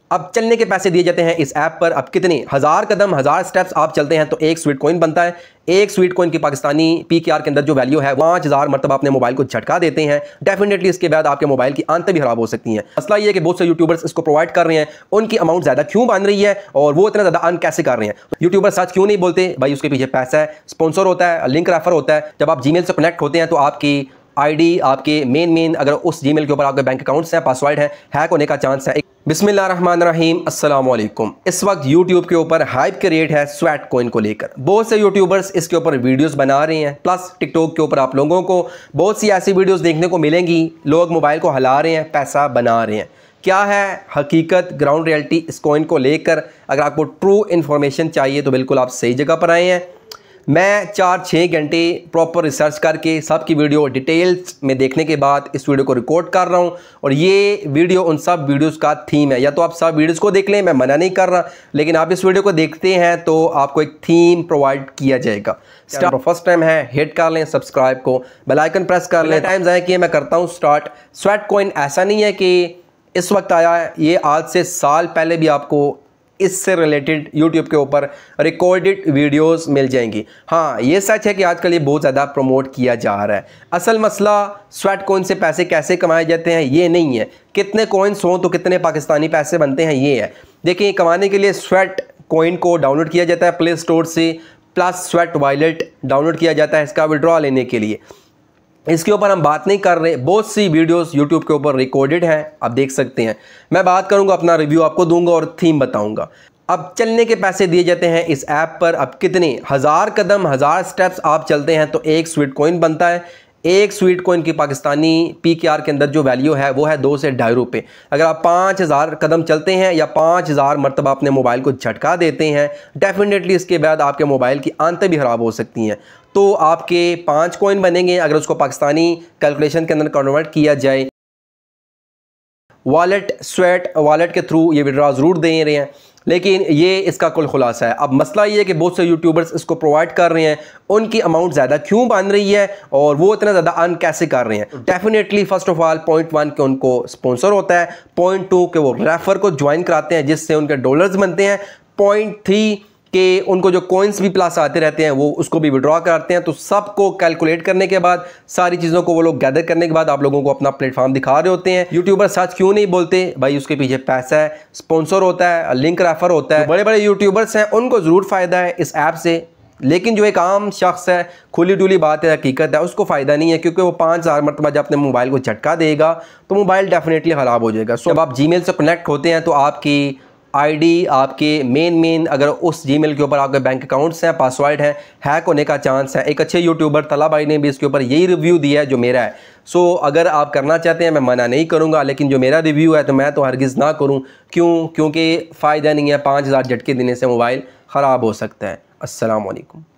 अब चलने के पैसे दिए जाते हैं इस ऐप पर। अब कितने 1000 कदम 1000 स्टेप्स आप चलते हैं तो एक स्वीट कॉइन बनता है। एक स्वीट कॉइन की पाकिस्तानी PKR के अंदर जो वैल्यू है 5000 मरतबा अपने मोबाइल को झटका देते हैं। डेफिनेटली इसके बाद आपके मोबाइल की आंतें भी खराब हो सकती हैं। मसला ये है कि बहुत से यूट्यूबर्स इसको प्रोवाइड कर रहे हैं, उनकी अमाउंट ज़्यादा क्यों बन रही है और वो इतना ज़्यादा अर्न कैसे कर रहे हैं। यूट्यूबर सच क्यों नहीं बोलते? भाई उसके पीछे पैसा है, स्पॉन्सर होता है, लिंक रेफर होता है। जब आप जीमेल से कनेक्ट होते हैं तो आपकी आईडी, आपके मेन अगर उस जीमेल के ऊपर आपके बैंक अकाउंट्स हैं, पासवर्ड है, हैक होने का चांस है। बिस्मिल्लाहिर्रहमानिर्रहीम, अस्सलाम वालेकुम। इस वक्त यूट्यूब के ऊपर हाइप क्रिएट है स्वेटकॉइन को लेकर। बहुत से यूट्यूबर्स इसके ऊपर वीडियोस बना रहे हैं, प्लस टिकटॉक के ऊपर आप लोगों को बहुत सी ऐसी वीडियोस देखने को मिलेंगी, लोग मोबाइल को हिला रहे हैं, पैसा बना रहे हैं। क्या है हकीकत, ग्राउंड रियलिटी इस कॉइन को लेकर? अगर आपको ट्रू इन्फॉर्मेशन चाहिए तो बिल्कुल आप सही जगह पर आए हैं। मैं 4-6 घंटे प्रॉपर रिसर्च करके सबकी वीडियो डिटेल्स में देखने के बाद इस वीडियो को रिकॉर्ड कर रहा हूं, और ये वीडियो उन सब वीडियोस का थीम है। या तो आप सब वीडियोस को देख लें, मैं मना नहीं कर रहा, लेकिन आप इस वीडियो को देखते हैं तो आपको एक थीम प्रोवाइड किया जाएगा। फर्स्ट टाइम है हिट कर लें सब्सक्राइब को, बेल आइकन प्रेस कर लें। टाइम्स आए कि मैं करता हूँ स्टार्ट। स्वेटकॉइन ऐसा नहीं है कि इस वक्त आया है, ये आज से साल पहले भी आपको इससे रिलेटेड यूट्यूब के ऊपर रिकॉर्डेड वीडियोस मिल जाएंगी। हाँ, ये सच है कि आजकल ये बहुत ज़्यादा प्रमोट किया जा रहा है। असल मसला स्वेटकॉइन से पैसे कैसे कमाए जाते हैं ये नहीं है, कितने कॉइन्स हों तो कितने पाकिस्तानी पैसे बनते हैं ये है। देखिए, कमाने के लिए स्वेटकॉइन को डाउनलोड किया जाता है प्ले स्टोर से, प्लस स्वेट वॉलेट डाउनलोड किया जाता है इसका विड्रॉ लेने के लिए। इसके ऊपर हम बात नहीं कर रहे, बहुत सी वीडियोस यूट्यूब के ऊपर रिकॉर्डेड हैं, आप देख सकते हैं। मैं बात करूंगा, अपना रिव्यू आपको दूंगा और थीम बताऊंगा। अब चलने के पैसे दिए जाते हैं इस ऐप पर। अब कितने 1000 कदम 1000 स्टेप्स आप चलते हैं तो एक स्वीट कॉइन बनता है। एक स्वीट कॉइन की पाकिस्तानी PKR के अंदर जो वैल्यू है वो है 2 से ₹2.5। अगर आप 5000 कदम चलते हैं या 5000 मरतबा अपने मोबाइल को झटका देते हैं, डेफिनेटली इसके बाद आपके मोबाइल की आंतें भी ख़राब हो सकती हैं। तो आपके 5 कॉइन बनेंगे अगर उसको पाकिस्तानी कैलकुलेशन के अंदर कन्वर्ट किया जाए। वॉलेट, स्वेट वॉलेट के थ्रू ये विड्रॉ ज़रूर दे रहे हैं, लेकिन ये इसका कुल खुलासा है। अब मसला ये है कि बहुत से यूट्यूबर्स इसको प्रोवाइड कर रहे हैं, उनकी अमाउंट ज़्यादा क्यों बन रही है और वो इतना ज़्यादा अर्न कैसे कर रहे हैं। Definitely first of all point 1 के उनको स्पॉन्सर होता है, पॉइंट 2 के वो रेफर को ज्वाइन कराते हैं जिससे उनके डॉलर्स बनते हैं, पॉइंट 3 कि उनको जो कॉइन्स भी प्लस आते रहते हैं वो उसको भी विड्रॉ करते हैं। तो सबको कैलकुलेट करने के बाद, सारी चीज़ों को वो लोग गैदर करने के बाद आप लोगों को अपना प्लेटफॉर्म दिखा रहे होते हैं। यूट्यूबर सच क्यों नहीं बोलते? भाई उसके पीछे पैसा है, स्पॉन्सर होता है, लिंक रेफर होता है। बड़े बड़े यूट्यूबर्स हैं उनको ज़रूर फ़ायदा है इस ऐप से, लेकिन जो एक आम शख्स है, खुली डुली बात है, हकीकत है, उसको फ़ायदा नहीं है, क्योंकि वो 5000 मरतबा जब अपने मोबाइल को झटका देगा तो मोबाइल डेफिनेटली ख़राब हो जाएगा। जब आप जीमेल से कनेक्ट होते हैं तो आपकी आईडी, आपके मेन अगर उस जीमेल के ऊपर आपके बैंक अकाउंट्स हैं, पासवर्ड है, हैक होने का चांस है। एक अच्छे यूट्यूबर तला भाई ने भी इसके ऊपर यही रिव्यू दिया है जो मेरा है। सो अगर आप करना चाहते हैं मैं मना नहीं करूंगा, लेकिन जो मेरा रिव्यू है तो मैं तो हरगिज़ ना करूं। क्यों? क्योंकि फ़ायदा नहीं है, 5000 झटके देने से मोबाइल ख़राब हो सकता है। अस्सलाम वालेकुम।